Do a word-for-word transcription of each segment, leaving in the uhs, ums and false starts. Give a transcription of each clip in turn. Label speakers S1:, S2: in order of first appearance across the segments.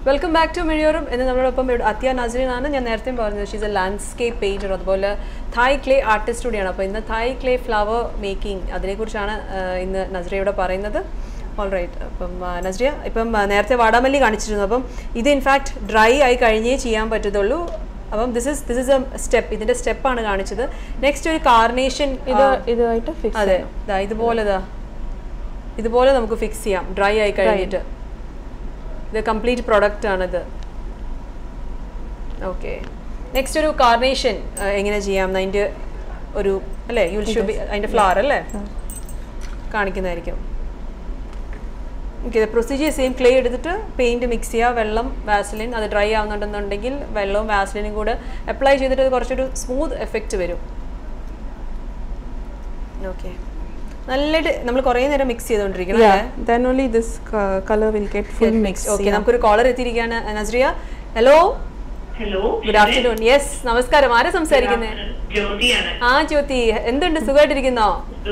S1: Welcome back to മിഴിയോറും. ഇന്ന് നമ്മളോടൊപ്പം അത്യ നസ്രീൻ ആണ്. ഞാൻ നേരത്തെ പറഞ്ഞത് ഷീസ് എ ലാൻഡ്സ്കേപ്പ് പെയിൻറ്റർ, അതുപോലെ തായ് ക്ലേ ആർട്ടിസ്റ്റ് കൂടിയാണ്. അപ്പോൾ ഇന്ന് തായ് ക്ലേ ഫ്ലവർ മേക്കിംഗ് അതിനെക്കുറിച്ചാണ് ഇന്ന് നസ്രിയയോട് പറയുന്നത്. All right. അപ്പം നസ്രിയ, ഇപ്പം നേരത്തെ വാടാമല്ലി കാണിച്ചിരുന്നു. അപ്പം ഇത് ഇൻഫാക്ട് ഡ്രൈ ആയി കഴിഞ്ഞേ ചെയ്യാൻ പറ്റത്തുള്ളൂ. അപ്പം this is this is a step, ഇതിൻ്റെ സ്റ്റെപ്പാണ് കാണിച്ചത്. നെക്സ്റ്റ് ഒരു കാർണേഷൻ ഇത്
S2: ഇതുമായിട്ട് ഫിക്സ്.
S1: അതെ, ഇതുപോലെ ഇതുപോലെ നമുക്ക് ഫിക്സ് ചെയ്യാം ഡ്രൈ ആയി കഴിഞ്ഞിട്ട്. ഇത് കംപ്ലീറ്റ് പ്രൊഡക്റ്റ് ആണിത്. ഓക്കെ, നെക്സ്റ്റ് ഒരു കാർണേഷൻ എങ്ങനെ ചെയ്യാം അതിൻ്റെ ഒരു അല്ലേ, യു ഷുഡ് ബി അതിൻ്റെ ഫ്ലവർ അല്ലേ കാണിക്കുന്നതായിരിക്കും. Okay, procedure same. ക്ലേ എടുത്തിട്ട് പെയിൻറ്റ് മിക്സ് ചെയ്യുക, വെള്ളം, വാസലിൻ. അത് ഡ്രൈ ആവുന്നുണ്ടെന്നുണ്ടെങ്കിൽ വെള്ളവും വാസലിനും കൂടെ അപ്ലൈ ചെയ്തിട്ട് അത് കുറച്ചൊരു സ്മൂത്ത് എഫക്റ്റ് വരും. ഓക്കെ, നല്ലതായിട്ട് നമ്മൾ കുറേ നേരം മിക്സ് ചെയ്തുകൊണ്ടിരിക്കണം.
S2: then only this color will get full mixed.
S1: Okay, നമുക്കൊരു കോളർ എത്തിയിരിക്കുകയാണ്. Nazriya, hello.
S3: Hello,
S1: good afternoon. Yes, നമസ്കാരം. ആരാ സംസാരിക്കുന്നത്?
S3: ജ്യോതിയാണ്.
S1: ആ ജ്യോതി, എന്തുണ്ട്, സുഖമായിട്ടിരിക്കുന്നോ?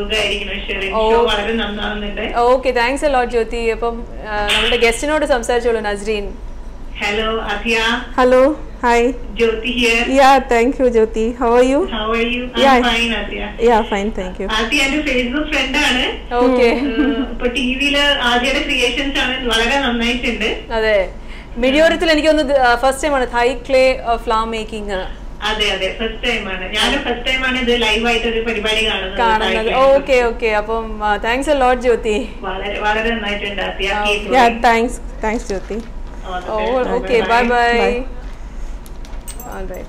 S1: Okay, thanks a lot Jyothi. അപ്പം നമ്മുടെ ഗസ്റ്റിനോട് സംസാരിച്ചോളൂ, Nasreen.
S3: Hello, Athiya.
S2: Hello, hi.
S3: Jyoti here.
S2: Yeah, thank you, Jyoti. How are you?
S3: How are you? I'm
S2: yeah.
S3: fine, Athiya.
S2: Yeah, fine, thank you.
S3: Athiya എന്റെ ഫേസ്ബുക്ക് ഫ്രണ്ട് ആണ്.
S1: Okay,
S3: ഇപ്പൊ ടിവിയില് ആദ്യയുടെ creations ആണ്, വളരെ നന്നായിട്ടുണ്ട്.
S1: അതെ, മിഴിയോരത്തിൽ എനിക്കൊന്ന് ഫസ്റ്റ് ടൈം ആണ് തായ് ക്ലേ ഫ്ലവർ മേക്കിംഗ്.
S3: അതെ അതെ, ഫസ്റ്റ് ടൈം ആണ്. ഞാനും ഫസ്റ്റ് ടൈം ആണ് ഇത് ലൈവ് ആയിട്ട് ഒരു പരിപാടി
S1: കാണുന്നത്. ഓക്കെ ഓക്കെ, അപ്പം താങ്ക്സ് എ ലോട്ട് ജ്യോതി.
S3: വളരെ വളരെ നന്നായിട്ടുണ്ട് Athiya.
S2: Yeah, thanks, thanks Jyoti.
S1: Oh, okay, bye bye. bye. All right.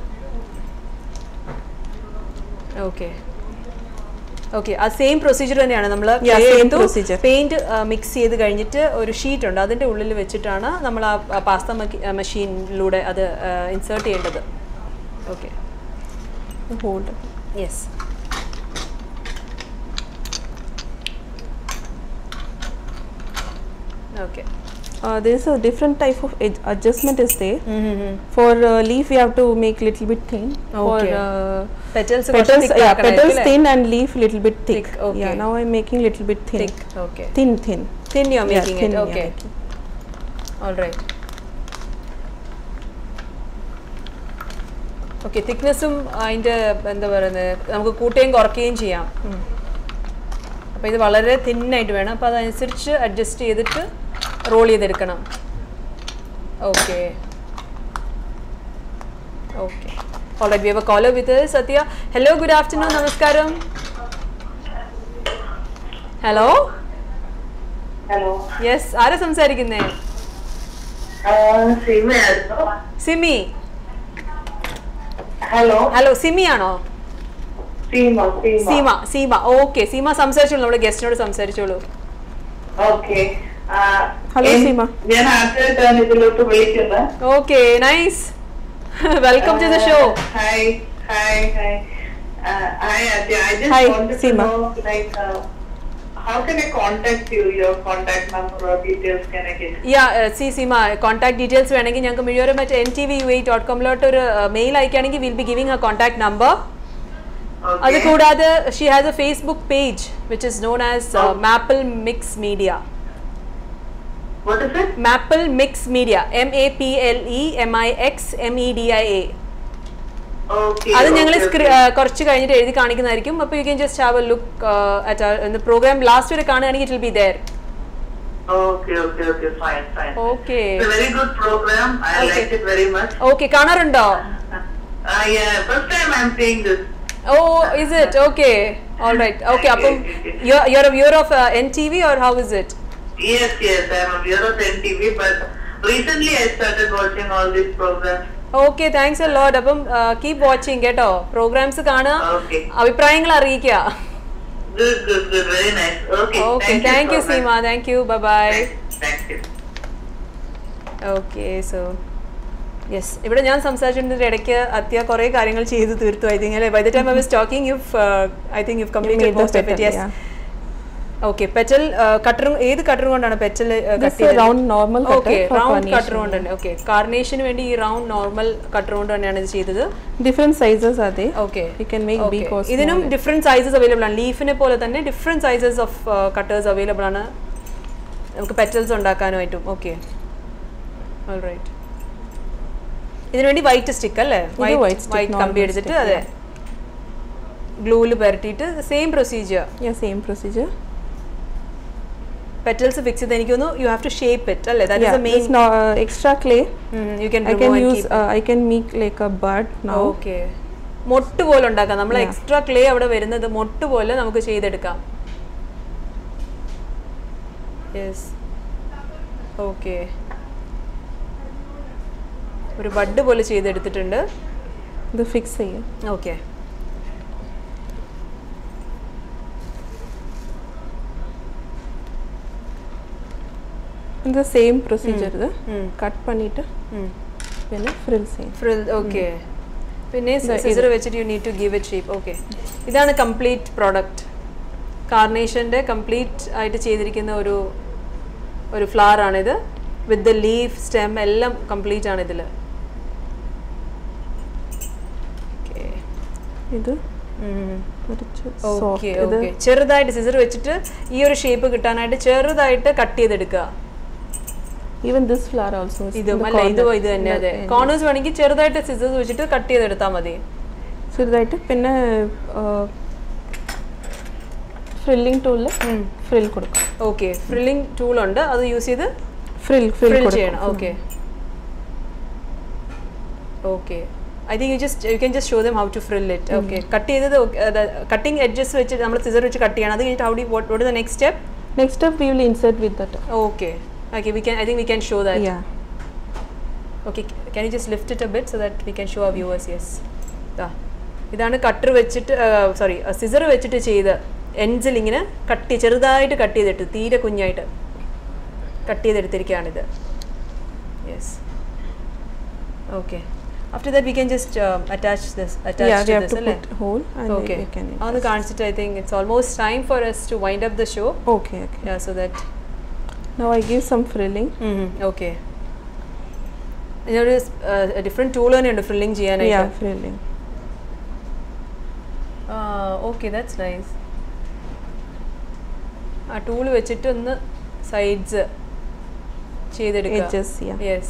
S1: Okay. Okay, ആ സെയിം പ്രൊസീജിയർ തന്നെയാണ് നമ്മൾ പെയിന്റ് മിക്സ് ചെയ്ത് കഴിഞ്ഞിട്ട് ഒരു ഷീറ്റ് ഉണ്ട്, അതിൻ്റെ ഉള്ളിൽ വെച്ചിട്ടാണ് നമ്മൾ ആ പാസ്ത മെഷീനിലൂടെ അത് ഇൻസേർട്ട് ചെയ്യേണ്ടത്. Okay,
S2: hold.
S1: Yes. Okay,
S2: Uh, there is a different type of adjustment is there.
S1: Mm-hmm.
S2: For uh, leaf we have to make little bit thin.
S1: Okay.
S2: For uh,
S1: petals,
S2: petals, yeah, petals thin and leaf little bit thick.
S1: thick. Okay.
S2: Yeah, now I'm making little bit thin.
S1: Thick. Okay.
S2: Thin, thin.
S1: Thin you're making
S2: yeah, thin,
S1: it. Okay.
S2: Yeah,
S1: all right. Okay, thicknessum അതിൻ്റെ എന്താ പറയുന്നത് നമുക്ക് കൂട്ടുകയും കുറയ്ക്കുകയും ചെയ്യാം. അപ്പോൾ ഇത് വളരെ തിന്നായിട്ട് വേണം. അപ്പോൾ അതനുസരിച്ച് അഡ്ജസ്റ്റ് ചെയ്തിട്ട് റോൾ ചെയ്തെടുക്കണം. Okay okay, all right. We have a caller with Sathya. Hello, good afternoon, നമസ്കാരം. ഹലോ.
S3: ഹലോ,
S1: യെസ്, ആരാ സംസാരിക്കുന്നേ? സിമി.
S3: ഹലോ
S1: ഹലോ, സിമി ആണോ?
S3: സീമ.
S1: സീമ. ഓക്കെ, സീമ സംസാരിച്ചോളൂ, നമ്മുടെ ഗസ്റ്റിനോട് സംസാരിച്ചോളൂ.
S3: Okay,
S2: hello Seema.
S3: ഞാൻ ആദ്യമായിട്ടാണ് ഇതിലോട്ട് വിളിക്കുന്നത്.
S1: Okay, nice. Welcome to the show.
S3: Hi hi hi hi Athiya. I just
S2: Hi,
S3: wanted
S2: Seema.
S3: to know, like, uh, how can I contact you? Your contact number or details can I get?
S1: Yeah, സി Seema, contact details വേണമെങ്കിൽ ഞങ്ങൾക്ക് മിഴിയോരം മറ്റേ N T V U A dot കോമിലോട്ട് ഒരു mail അയക്കുകയാണെങ്കിൽ will be giving a contact number. അത് കൂടാതെ she has a Facebook page which is known as Maple Mix Media.
S3: What is it?
S1: Maple Mix Media. M A P L E M I X M E D I A.
S3: Okay.
S1: അത് ഞങ്ങൾ കുറച്ച് കഴിഞ്ഞിട്ട് എഴുതി കാണിക്കുന്നതായിരിക്കും. അപ്പോൾ you can just have a look at the programme last വരെ കാണുകയാണെങ്കിൽ it will be there.
S3: Okay, okay, okay, fine, fine.
S1: Okay.
S3: It's a very good program. I
S1: okay.
S3: like it very much.
S1: Okay, കാണാറുണ്ടോ?
S3: Ah, yeah, first time I'm seeing this.
S1: Oh, is it? Okay. All right. Okay, അപ്പം you're you're a viewer of uh, N T V or how is it?
S3: Yes, yes, I'm a viewer of N T V, but recently I started watching all these programs.
S1: Okay, thanks a lot. അപ്പം keep watching കേട്ടോ, programmes കാണുക,
S3: Okay.
S1: അഭിപ്രായങ്ങൾ അറിയിക്കുക.
S3: Good, good, good, very nice. Okay.
S1: Okay, thank, thank you, you Seema. Thank you. Bye bye.
S3: Thank you.
S1: Okay, so yes, ഇവിടെ ഞാൻ സംസാരിച്ചതിന്റെ ഇടയ്ക്ക് അത്യ കുറേ കാര്യങ്ങൾ ചെയ്തു തീർത്തു. ഐ തിങ്ക് അല്ലേ, by the time I was talking you I think you completed most of it. Yes. Okay, petal കട്ടറും ഏത് കട്ടറും കൊണ്ടാണ് petal
S2: round normal?
S1: Okay, round cutter കൊണ്ട് തന്നെ. ഓക്കെ, കാർണേഷന് വേണ്ടി ഈ റൗണ്ട് നോർമൽ കട്ടർ കൊണ്ട് തന്നെയാണ് ഇത് ചെയ്തത്.
S2: ഡിഫറെന്റ് സൈസസ് അതെ.
S1: Okay,
S2: you can make big or small.
S1: ഇതിനും ഡിഫറെന്റ് സൈസസ് അവൈലബിൾ ആണ്. ലീഫിനെ പോലെ തന്നെ different sizes of cutters available ആണ് നമുക്ക് പെറ്റൽസ് ഉണ്ടാക്കാനായിട്ടും. Okay, alright. ഇതിനു വേണ്ടി വൈറ്റ് സ്റ്റിക്ക് അല്ലേ? വൈറ്റ് കമ്പി എടുത്തിട്ട് അതെ ഗ്ലൂവിൽ പുരട്ടിയിട്ട് same procedure.
S2: Same procedure.
S1: petals fix ചെയ്ത് എനിക്ക് തോന്നുന്നു you have to shape it അല്ലേ? That is the main.
S2: No, uh, extra clay.
S1: Mm, you can
S2: I can use uh, I can make like a bud now.
S1: Okay. മൊട്ട് പോലെ ഉണ്ടാക്കാം. നമ്മൾ extra clay അവിടെ വരുന്നത് മൊട്ട് പോലെ നമുക്ക് ചെയ്തെടുക്കാം. യെസ്. ഓക്കെ. ഒരു ബഡ് പോലെ ചെയ്തെടുത്തിട്ടുണ്ട്.
S2: ഇത് ഫിക്സ് ചെയ്യാം.
S1: ഓക്കെ.
S2: the same procedure ഇത് കട്ട് பண்ணிட்டு പിന്നെ ഫ്രിൽ ചെയ്യും.
S1: Frill okay. പിന്നെ സിസർ വെച്ചിട്ട് you need to give it shape. Okay. ഇതാണ് കംപ്ലീറ്റ് പ്രോഡക്റ്റ്. കാർണേഷൻ്റെ കംപ്ലീറ്റ് ആയിട്ട് ചെയ്തിരിക്കുന്ന ഒരു ഒരു ഫ്ലവർ ആണിത്. വിത്ത് ദ ലീഫ് സ്റ്റെം എല്ലാം കംപ്ലീറ്റ് ആണ് ഇതിൽ. ഓക്കെ.
S2: ഇത്
S1: ഓക്കെ ഓക്കെ. ചെറുതായിട്ട് സിസർ വെച്ചിട്ട് ഈ ഒരു ഷേപ്പ് കിട്ടാനായിട്ട് ചെറുതായിട്ട് കട്ട് ചെയ്തെടുക്കുക.
S2: ഈവൻ ദിസ് ഫ്ലവർ ഓൾസോ
S1: ഇതും അല്ല ഇതും ഇത് തന്നെ. അതെ കോർണേഴ്സ് വേണമെങ്കിൽ ചെറുതായിട്ട് സിസേഴ്സ് വെച്ചിട്ട് കട്ട് ചെയ്തെടുത്താൽ മതി.
S2: ചെറുതായിട്ട്. പിന്നെ ഫ്രില്ലിംഗ് ടൂളിൽ ഫ്രിൽ കൊടുക്കാം.
S1: ഓക്കെ. ഫ്രില്ലിംഗ് ടൂൾ ഉണ്ട്, അത് യൂസ് ചെയ്ത്
S2: ഫ്രിൽ
S1: ഫ്രിൽ ചെയ്യണം. Okay okay. I think you just you can just show them how to frill it. Mm-hmm. Okay. Cut ചെയ്തത് cutting edges വെച്ച് നമ്മൾ സിസർ വെച്ച് കട്ട് ചെയ്യണം. അത് കഴിഞ്ഞിട്ട് how do you, what what is the next step?
S2: Next step we will insert with that.
S1: Okay. Okay, we can I think we can show that.
S2: Yeah.
S1: Okay, can you just lift it a bit so that we can show our viewers? Yes. Da. ഇതാണ് cutter വെച്ചിട്ട് sorry scissor വെച്ചിട്ട് ചെയ്ത് എൻഡ്സിൽ ഇങ്ങനെ cut ചെറുതായിട്ട് cut ചെയ്തിട്ട് തീരെ കുഞ്ഞായിട്ട് കട്ട് ചെയ്തെടുത്തിരിക്കുകയാണിത്. Yes. Okay. After that we can just uh, attach this attach
S2: yeah,
S1: to
S2: we
S1: this
S2: have to put hole and
S1: okay.
S2: we can
S1: on the concept I think it's almost time for us to wind up the show.
S2: Okay, okay.
S1: Yeah, so that
S2: now I give some frilling.
S1: Mm-hmm. Okay. There is uh, a different tool and frilling cheyanayittu.
S2: Yeah, frilling.
S1: Ah, okay, that's nice. ആ tool വെച്ചിട്ട് ഒന്ന് sides ചെയ്തെടുക്കുക.
S2: edges, yeah.
S1: Yes.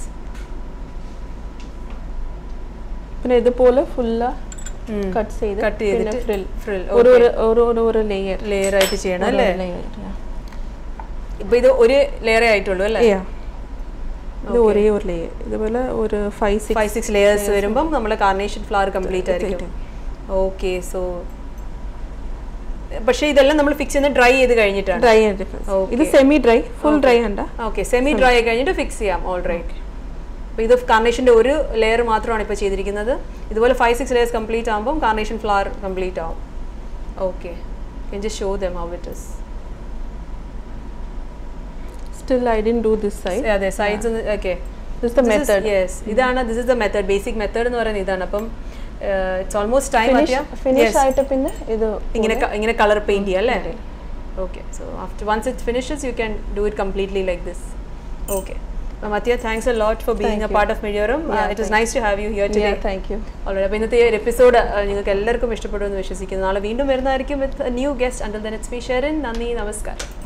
S2: പിന്നെ ഇതുപോലെ ഫുള്ള cut ചെയ്ത്
S1: cut ചെയ്തിട്ട്
S2: frill
S1: frill
S2: ഒരു ഒരു ഒരു ഒരു ലെയർ
S1: ലെയർ ആയിട്ട് ചെയ്യണം അല്ലേ? ഇപ്പൊ ഇത് ഒരു ലെയറേ ആയിട്ടുള്ളൂ അല്ലേ?
S2: ഇത് ഒരേ ഒരു ലെയർ. ഇതുപോലെ ഒരു five six
S1: five six layers വരുമ്പം നമ്മളെ കാർണേഷൻ ഫ്ലവർ കംപ്ലീറ്റ് ആയിരിക്കും. ഓക്കെ. സോ പക്ഷേ ഇതെല്ലാം നമ്മൾ ഫിക്സ് ചെയ്യുന്നത് ഡ്രൈ ചെയ്ത് കഴിഞ്ഞിട്ടാണ്.
S2: ഡ്രൈ ഇത് സെമി ഡ്രൈ, ഫുൾ ഡ്രൈ ഉണ്ട്.
S1: ഓക്കെ. സെമി ഡ്രൈ കഴിഞ്ഞിട്ട് ഫിക്സ് ചെയ്യാം. All right. അപ്പോൾ ഇത് കാർണേഷൻ്റെ ഒരു ലെയർ മാത്രമാണ് ഇപ്പോൾ ചെയ്തിരിക്കുന്നത്. ഇതുപോലെ ഫൈവ് സിക്സ് ലെയേഴ്സ് കംപ്ലീറ്റ് ആകുമ്പം കാർണേഷൻ ഫ്ലവർ കംപ്ലീറ്റ് ആവും. Okay. can just show them how it is.
S2: Still I didn't do this side.
S1: Yeah, the sides. Yeah. Okay.
S2: This is the this method.
S1: Is, yes. Mm-hmm. Idana, this is the method. Basic method എന്ന് പറയുന്നത് ഇതാണ്. അപ്പം it's almost time.
S2: Finish, finish ആയിട്ട് പിന്നെ ഇത്
S1: ഇങ്ങനെ ഇങ്ങനെ colour paint ചെയ്യാം അല്ലേ? Okay. So after once it finishes, you can do it completely like this. Okay. Mathiya, thanks a lot for being thank a you. part of Mediarum. Yeah, uh, it was nice to have you here today.
S2: Yeah, thank you.
S1: Alright, അപ്പോൾ ഇന്നത്തെ ഈ episode നിങ്ങൾക്ക് എല്ലാവർക്കും ഇഷ്ടപ്പെടുമെന്ന് വിശ്വസിക്കുന്നു. നാളെ വീണ്ടും വരുന്നതായിരിക്കും with a new guest. Until then, it's me, Sharon. നന്ദി, നമസ്കാരം.